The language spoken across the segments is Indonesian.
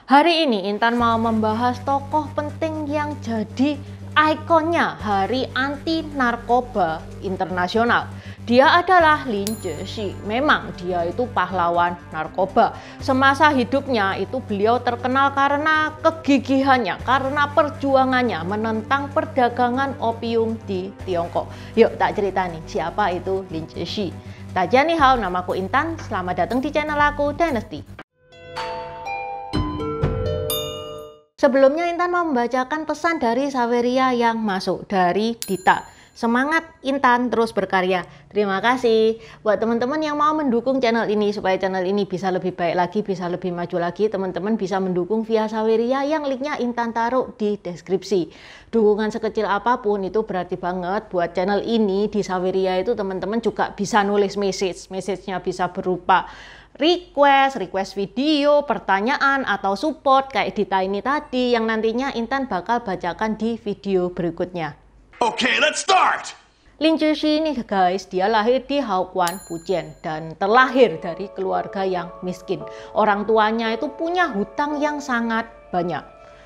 Hari ini Intan mau membahas tokoh penting yang jadi ikonnya Hari Anti Narkoba Internasional. Dia adalah Lin Zexi. Memang dia itu pahlawan narkoba. Semasa hidupnya itu beliau terkenal karena kegigihannya, karena perjuangannya menentang perdagangan opium di Tiongkok. Yuk tak cerita nih, siapa itu Lin Zexi. Dajian ni hao, namaku Intan. Selamat datang di channel aku, Dynasty. Sebelumnya Intan mau membacakan pesan dari Saweria yang masuk dari Dita. Semangat Intan terus berkarya. Terima kasih buat teman-teman yang mau mendukung channel ini supaya channel ini bisa lebih baik lagi, bisa lebih maju lagi. Teman-teman bisa mendukung via Saweria yang linknya Intan taruh di deskripsi. Dukungan sekecil apapun itu berarti banget buat channel ini. Di Saweria itu teman-teman juga bisa nulis message-nya bisa berupa request video, pertanyaan, atau support kayak Dita ini tadi yang nantinya Intan bakal bacakan di video berikutnya. Okay, let's start! Lin Zexi ini guys, dia lahir di Haoguan, Fujian dan terlahir dari keluarga yang miskin. Orang tuanya itu punya hutang yang sangat banyak.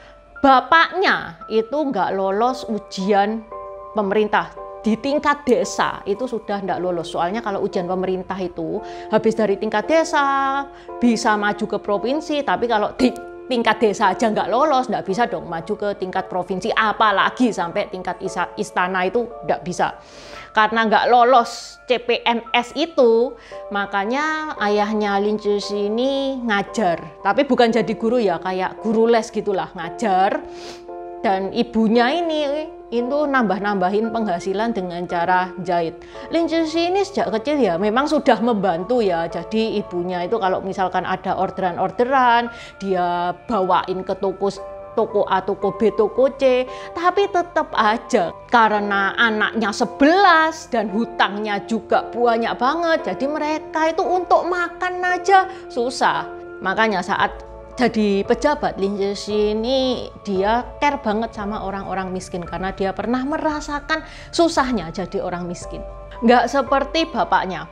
Bapaknya itu nggak lolos ujian pemerintah. Di tingkat desa itu sudah tidak lolos, soalnya kalau ujian pemerintah itu habis dari tingkat desa bisa maju ke provinsi, tapi kalau di tingkat desa aja nggak lolos, nggak bisa dong maju ke tingkat provinsi, apalagi sampai tingkat istana itu nggak bisa. Karena nggak lolos CPNS itu, makanya ayahnya Lin Zexi ini ngajar, tapi bukan jadi guru ya, kayak guru les gitulah, ngajar. Dan ibunya ini itu nambah-nambahin penghasilan dengan cara jahit. Lin Zexi ini sejak kecil ya memang sudah membantu ya. Jadi ibunya itu kalau misalkan ada orderan-orderan, dia bawain ke toko A, toko B, toko C. Tapi tetap aja karena anaknya 11 dan hutangnya juga banyak banget. Jadi mereka itu untuk makan aja susah. Makanya saat jadi pejabat, Lin Zexi ini dia care banget sama orang-orang miskin karena dia pernah merasakan susahnya jadi orang miskin. Nggak seperti bapaknya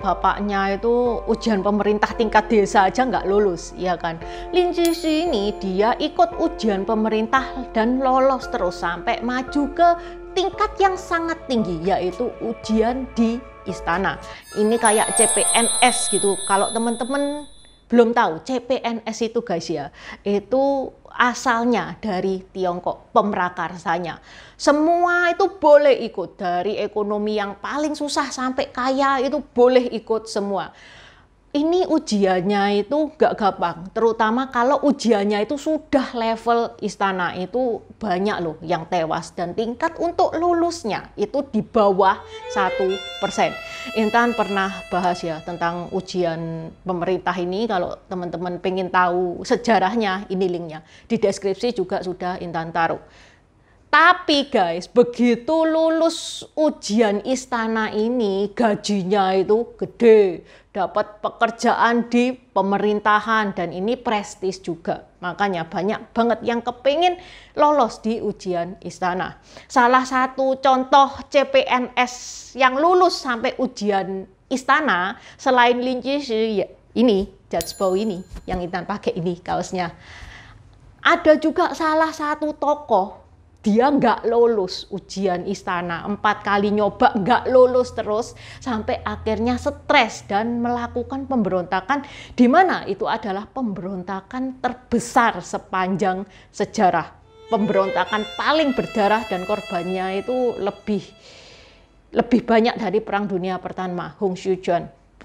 itu ujian pemerintah tingkat desa aja nggak lulus, ya kan. Lin Zexi ini dia ikut ujian pemerintah dan lolos terus sampai maju ke tingkat yang sangat tinggi, yaitu ujian di istana. Ini kayak CPNS gitu. Kalau teman-teman belum tahu, CPNS itu guys ya, itu asalnya dari Tiongkok, pemrakarsanya. Semua itu boleh ikut, dari ekonomi yang paling susah sampai kaya itu boleh ikut semua. Ini ujiannya itu gak gampang, terutama kalau ujiannya itu sudah level istana, itu banyak loh yang tewas dan tingkat untuk lulusnya itu di bawah 1%. Intan pernah bahas ya tentang ujian pemerintah ini, kalau teman-teman pengen tahu sejarahnya ini linknya, di deskripsi juga sudah Intan taruh. Tapi guys, begitu lulus ujian istana ini gajinya itu gede, dapat pekerjaan di pemerintahan dan ini prestis juga. Makanya banyak banget yang kepingin lolos di ujian istana. Salah satu contoh CPNS yang lulus sampai ujian istana selain Lin Zexi ya ini, Judgebau ini yang Intan pakai ini kaosnya. Ada juga salah satu tokoh, dia nggak lulus ujian istana, 4 kali nyoba nggak lulus terus sampai akhirnya stres dan melakukan pemberontakan, di mana itu adalah pemberontakan terbesar sepanjang sejarah, pemberontakan paling berdarah dan korbannya itu lebih banyak dari Perang Dunia Pertama, Hongxiujuan.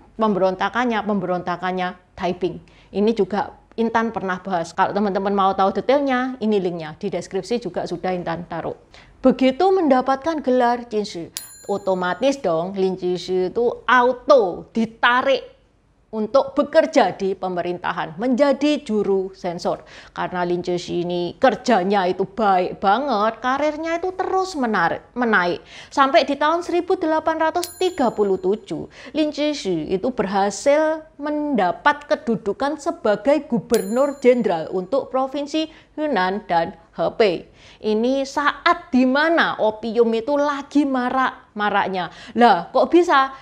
Pemberontakannya Taiping. Ini juga Intan pernah bahas. Kalau teman-teman mau tahu detailnya, ini linknya di deskripsi juga sudah Intan taruh. Begitu mendapatkan gelar Jinshi, otomatis dong Lin Zexi itu auto ditarik untuk bekerja di pemerintahan, menjadi juru sensor. Karena Lin Zexi ini kerjanya itu baik banget, karirnya itu terus menaik. Sampai di tahun 1837, Lin Zexi itu berhasil mendapat kedudukan sebagai gubernur jenderal untuk provinsi Hunan dan Hebei. Ini saat dimana opium itu lagi marak-maraknya. Lah kok bisa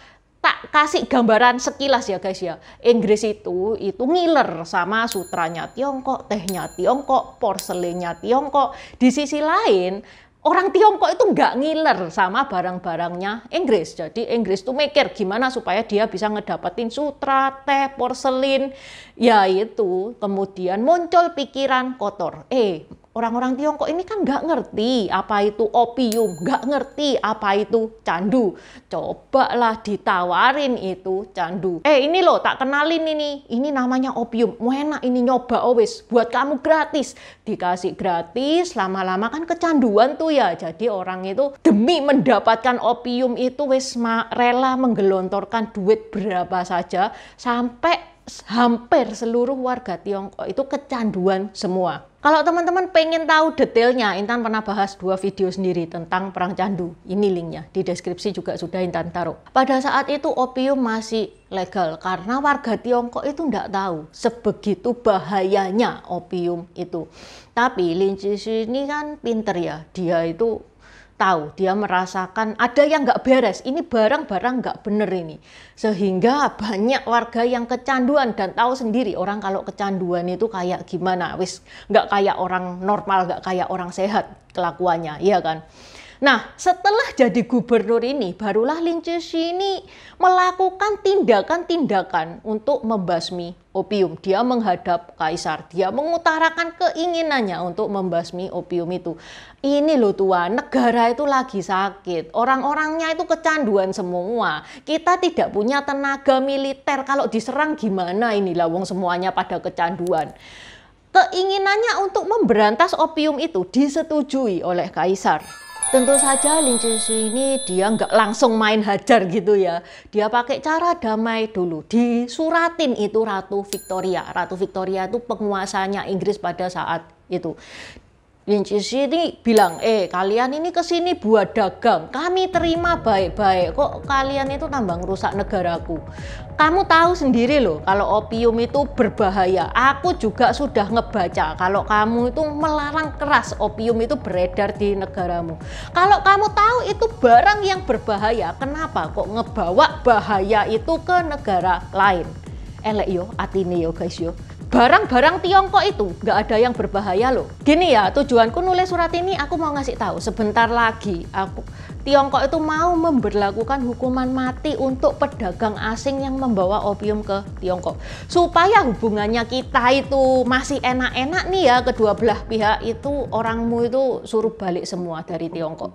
tak kasih gambaran sekilas ya guys ya. Inggris itu ngiler sama sutranya Tiongkok, tehnya Tiongkok, porselennya Tiongkok. Di sisi lain, orang Tiongkok itu nggak ngiler sama barang-barangnya Inggris. Jadi Inggris tuh mikir gimana supaya dia bisa ngedapetin sutra, teh, porselin. Ya itu, kemudian muncul pikiran kotor. Orang-orang Tiongkok ini kan nggak ngerti apa itu opium, nggak ngerti apa itu candu. Cobalah ditawarin itu candu. Ini loh, tak kenalin ini namanya opium. Enak ini, nyoba wis, buat kamu gratis. Dikasih gratis, lama-lama kan kecanduan tuh ya. Jadi orang itu demi mendapatkan opium itu wis rela menggelontorkan duit berapa saja sampai hampir seluruh warga Tiongkok itu kecanduan semua. Kalau teman-teman pengen tahu detailnya, Intan pernah bahas 2 video sendiri tentang perang candu. Ini linknya, di deskripsi juga sudah Intan taruh. Pada saat itu opium masih legal karena warga Tiongkok itu nggak tahu sebegitu bahayanya opium itu. Tapi Lin Zexu ini kan pinter ya, dia itu tahu, dia merasakan ada yang nggak beres, ini barang-barang nggak bener ini. Sehingga banyak warga yang kecanduan dan tahu sendiri orang kalau kecanduan itu kayak gimana, wis nggak kayak orang normal, nggak kayak orang sehat kelakuannya, iya kan? Nah, setelah jadi gubernur ini, barulah Lin Zexu ini melakukan tindakan-tindakan untuk membasmi opium. Dia menghadap kaisar, dia mengutarakan keinginannya untuk membasmi opium itu. Ini loh Tuan, negara itu lagi sakit, orang-orangnya itu kecanduan semua. Kita tidak punya tenaga militer, kalau diserang gimana ini, lawong semuanya pada kecanduan. Keinginannya untuk memberantas opium itu disetujui oleh kaisar. Tentu saja Lin Zexu ini dia nggak langsung main hajar gitu ya. Dia pakai cara damai dulu. Disuratin itu Ratu Victoria. Ratu Victoria itu penguasanya Inggris pada saat itu. Lin Zexu ini bilang, kalian ini kesini buat dagang, kami terima baik-baik, kok kalian itu tambah ngerusak negaraku. Kamu tahu sendiri loh kalau opium itu berbahaya. Aku juga sudah ngebaca kalau kamu itu melarang keras opium itu beredar di negaramu. Kalau kamu tahu itu barang yang berbahaya, kenapa kok ngebawa bahaya itu ke negara lain? Elek yo, atine yo guys yo. Barang-barang Tiongkok itu nggak ada yang berbahaya loh. Gini ya, tujuanku nulis surat ini aku mau ngasih tahu sebentar lagi Tiongkok itu mau memberlakukan hukuman mati untuk pedagang asing yang membawa opium ke Tiongkok. Supaya hubungannya kita itu masih enak-enak nih ya, kedua belah pihak itu orangmu itu suruh balik semua dari Tiongkok.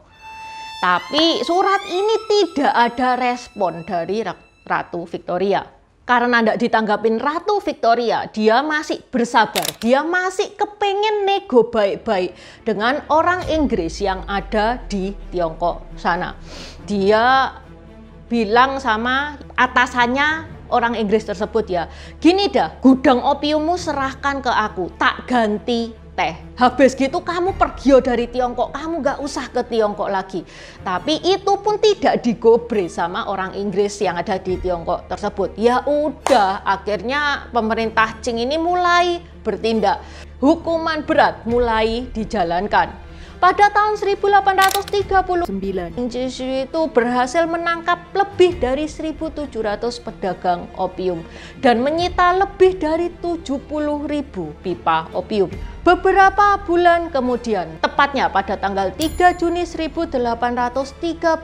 Tapi surat ini tidak ada respon dari Ratu Victoria. Karena tidak ditanggapin Ratu Victoria, dia masih bersabar, dia masih kepengen nego baik-baik dengan orang Inggris yang ada di Tiongkok sana. Dia bilang sama atasannya orang Inggris tersebut ya, gini dah, gudang opiummu serahkan ke aku, tak ganti teh. Habis gitu kamu pergi dari Tiongkok, kamu gak usah ke Tiongkok lagi. Tapi itu pun tidak digobres sama orang Inggris yang ada di Tiongkok tersebut. Ya udah, akhirnya pemerintah Qing ini mulai bertindak. Hukuman berat mulai dijalankan. Pada tahun 1839, Lin Zexu itu berhasil menangkap lebih dari 1.700 pedagang opium dan menyita lebih dari 70.000 pipa opium. Beberapa bulan kemudian, tepatnya pada tanggal 3 Juni 1839,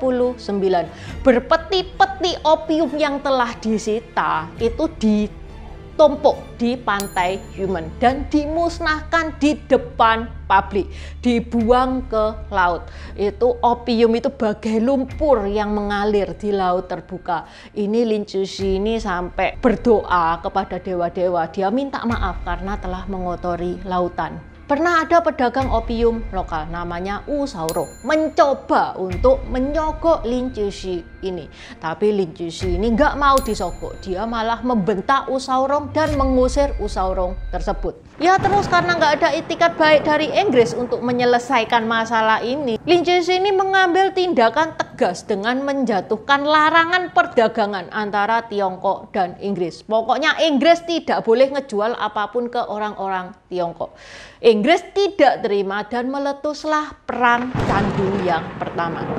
berpeti-peti opium yang telah disita itu ditumpuk di pantai Yumen dan dimusnahkan di depan publik, dibuang ke laut. Itu opium itu bagai lumpur yang mengalir di laut terbuka. Ini Lin Zexu ini sampai berdoa kepada dewa-dewa, dia minta maaf karena telah mengotori lautan. Pernah ada pedagang opium lokal namanya Wu Shaorong mencoba untuk menyogok Lin Zexu ini. Tapi Lin Zexu ini nggak mau disogok, dia malah membentak Wu Shaorong dan mengusir Wu Shaorong tersebut. Ya terus karena nggak ada itikat baik dari Inggris untuk menyelesaikan masalah ini, Lin Zexu ini mengambil tindakan tegas dengan menjatuhkan larangan perdagangan antara Tiongkok dan Inggris. Pokoknya Inggris tidak boleh ngejual apapun ke orang-orang Tiongkok. Inggris tidak terima dan meletuslah perang candu yang pertama.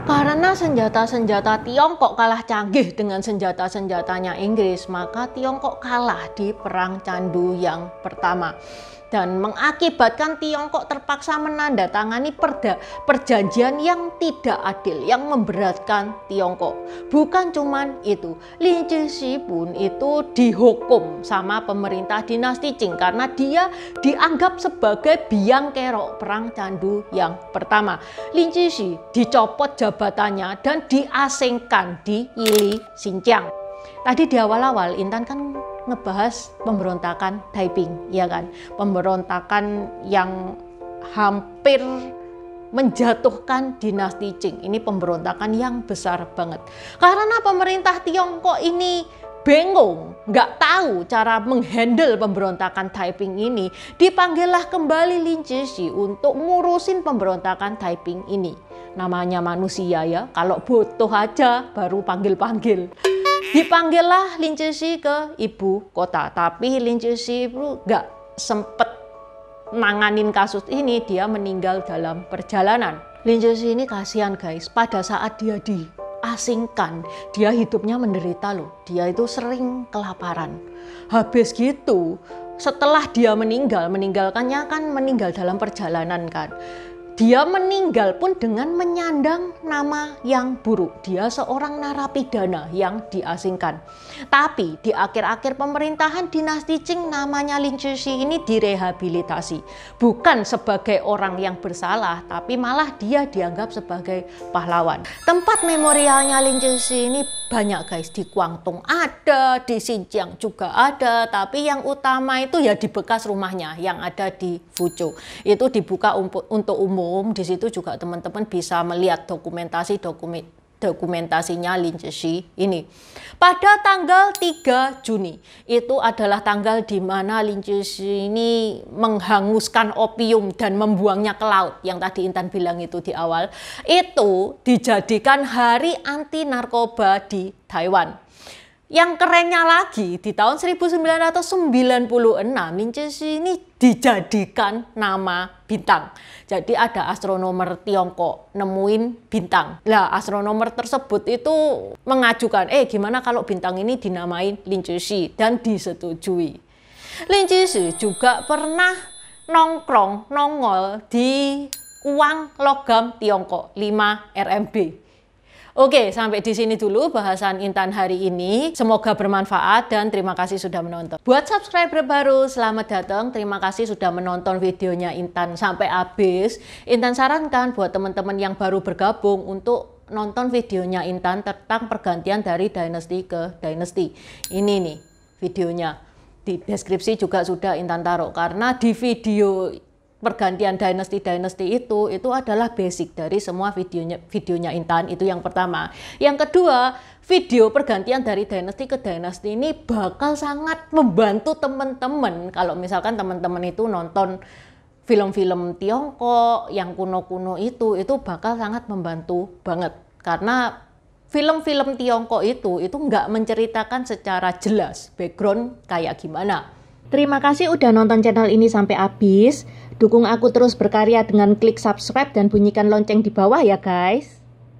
Karena senjata-senjata Tiongkok kalah canggih dengan senjata-senjatanya Inggris, maka Tiongkok kalah di Perang Candu yang pertama. Dan mengakibatkan Tiongkok terpaksa menandatangani perjanjian yang tidak adil, yang memberatkan Tiongkok. Bukan cuman itu, Lin Cixi pun itu dihukum sama pemerintah dinasti Qing karena dia dianggap sebagai biang kerok Perang Candu yang pertama. Lin Cixi dicopot jabatannya dan diasingkan di Yili, Xinjiang. Tadi di awal-awal Intan kan ngebahas pemberontakan Taiping, ya kan? Pemberontakan yang hampir menjatuhkan dinasti Qing. Ini pemberontakan yang besar banget. Karena pemerintah Tiongkok ini bingung, nggak tahu cara menghandle pemberontakan Taiping ini, dipanggillah kembali Lin Cixi untuk ngurusin pemberontakan Taiping ini. Namanya manusia ya, kalau butuh aja baru panggil-panggil. Dipanggillah Lin Cixi ke ibu kota, tapi Lin Cixi itu nggak sempet nanganin kasus ini, dia meninggal dalam perjalanan. Lin Cixi ini kasihan guys, pada saat dia diasingkan, dia hidupnya menderita loh, dia itu sering kelaparan. Habis gitu, setelah dia meninggalkannya kan meninggal dalam perjalanan kan. Dia meninggal pun dengan menyandang nama yang buruk. Dia seorang narapidana yang diasingkan. Tapi di akhir-akhir pemerintahan dinasti Qing, namanya Lin Cixi ini direhabilitasi. Bukan sebagai orang yang bersalah, tapi malah dia dianggap sebagai pahlawan. Tempat memorialnya Lin Cixi ini banyak guys. Di Guangdong ada, di Xinjiang juga ada. Tapi yang utama itu ya di bekas rumahnya yang ada di Fuzhou. Itu dibuka untuk umum. Di situ juga teman-teman bisa melihat dokumentasinya Lin Cixi ini. Pada tanggal 3 Juni, itu adalah tanggal di mana Lin Cixi ini menghanguskan opium dan membuangnya ke laut. Yang tadi Intan bilang itu di awal. Itu dijadikan hari anti narkoba di Taiwan. Yang kerennya lagi, di tahun 1996, Lin Cixi ini dijadikan nama bintang. Jadi ada astronomer Tiongkok nemuin bintang. Lah, astronomer tersebut itu mengajukan, gimana kalau bintang ini dinamain Lin Cixi, dan disetujui. Lin Cixi juga pernah nongol di uang logam Tiongkok 5 RMB. Oke, sampai di sini dulu bahasan Intan hari ini. Semoga bermanfaat dan terima kasih sudah menonton. Buat subscriber baru, selamat datang. Terima kasih sudah menonton videonya Intan sampai habis. Intan sarankan buat teman-teman yang baru bergabung untuk nonton videonya Intan tentang pergantian dari dinasti ke dinasti. Ini nih videonya. Di deskripsi juga sudah Intan taruh. Karena di video pergantian dinasti itu adalah basic dari semua videonya Intan. Itu yang pertama. Yang kedua, video pergantian dari dinasti ke dinasti ini bakal sangat membantu teman-teman kalau misalkan teman-teman itu nonton film-film Tiongkok yang kuno-kuno itu bakal sangat membantu banget. Karena film-film Tiongkok itu nggak menceritakan secara jelas background kayak gimana. Terima kasih udah nonton channel ini sampai habis. Dukung aku terus berkarya dengan klik subscribe dan bunyikan lonceng di bawah ya guys.